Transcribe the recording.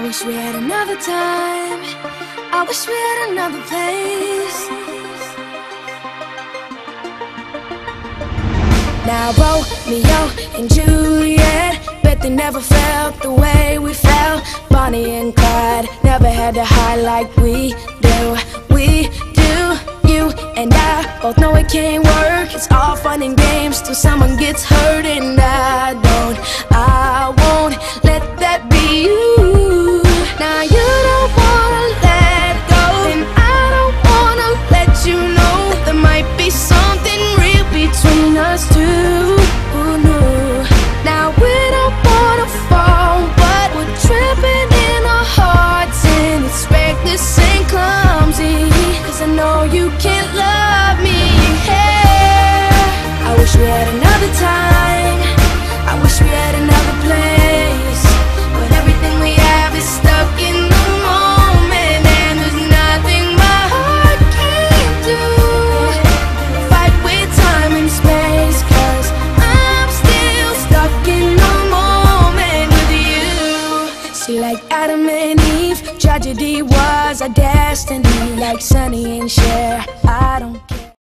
wish we had another time. I wish we had another place. Now Romeo and Juliet, bet they never felt the way we felt. Bonnie and Clyde never had to hide like we do. We do. You and I both know it can't work. It's all fun and games till someone gets hurt, and I won't let that be you. Now you don't wanna let go, and I don't wanna let you know that there might be something real between us two. Ooh, no. Now we don't wanna fall, but we're tripping in our hearts, and it's reckless and clumsy, 'cause I know you can't love me. Hey, I wish we had another time. I wish we had another place, but everything we have is stuck in the moment, and there's nothing my heart can't do. Fight with time and space, 'cause I'm still stuck in the moment with you. See, like Adam and Eve, tragedy was our destiny. Like Sonny and Cher, I don't care.